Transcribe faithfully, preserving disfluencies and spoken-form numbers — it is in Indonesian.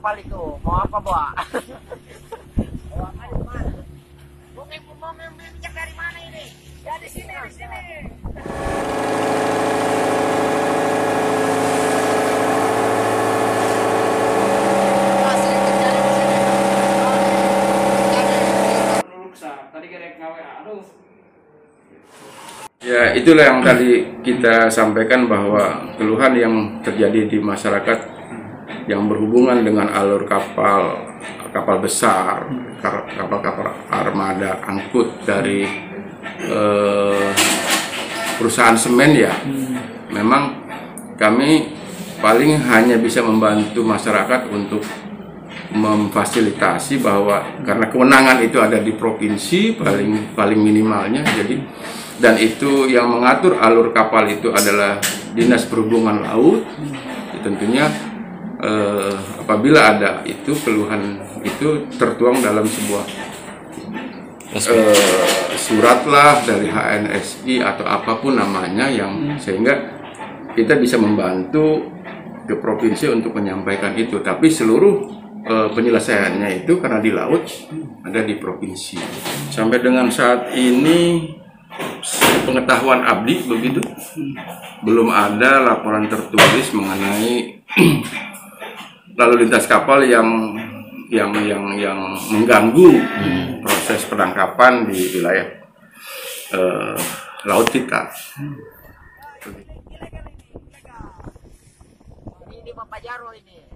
kapal itu. Mau apa, Boa? Bawa mana, mana? Mau mau minyak dari mana ini? Ya di sini, di sini. Ya, itulah yang tadi kita sampaikan bahwa keluhan yang terjadi di masyarakat yang berhubungan dengan alur kapal kapal besar, kapal-kapal armada angkut dari eh, perusahaan semen ya. Memang kami paling hanya bisa membantu masyarakat untuk memfasilitasi bahwa karena kewenangan itu ada di provinsi paling paling minimalnya, jadi dan itu yang mengatur alur kapal itu adalah Dinas Perhubungan Laut. Tentunya eh, apabila ada itu keluhan itu tertuang dalam sebuah eh, surat lah dari H N S I atau apapun namanya yang sehingga kita bisa membantu ke provinsi untuk menyampaikan itu. Tapi seluruh eh, penyelesaiannya itu karena di laut ada di provinsi. Sampai dengan saat ini pengetahuan Abdi begitu belum ada laporan tertulis mengenai lalu lintas kapal yang yang yang yang mengganggu hmm. proses penangkapan di wilayah uh, laut kita. Ini Bapak Jaro ini.